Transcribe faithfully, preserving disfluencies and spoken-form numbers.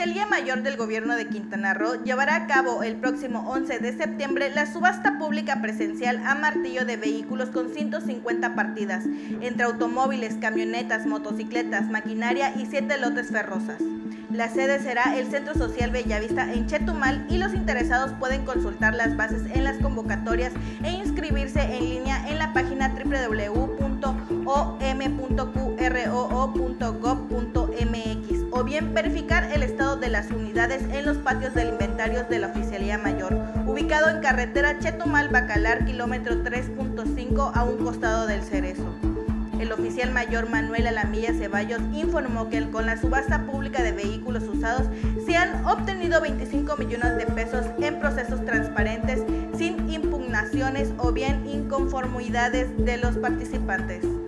Oficialía Mayor del Gobierno de Quintana Roo llevará a cabo el próximo once de septiembre la subasta pública presencial a martillo de vehículos con ciento cincuenta partidas, entre automóviles, camionetas, motocicletas, maquinaria y siete lotes ferrosas. La sede será el Centro Social Bellavista en Chetumal y los interesados pueden consultar las bases en las convocatorias e inscribirse en línea en la página doble u doble u doble u punto o m punto q r o o punto gob punto m x o bien verificar el estado de las unidades en los patios del inventario de la Oficialía Mayor, ubicado en carretera Chetumal-Bacalar, kilómetro tres punto cinco a un costado del Cerezo. El oficial mayor Manuel Alamilla Ceballos informó que con la subasta pública de vehículos usados se han obtenido veinticinco millones de pesos en procesos transparentes, sin impugnaciones o bien inconformidades de los participantes.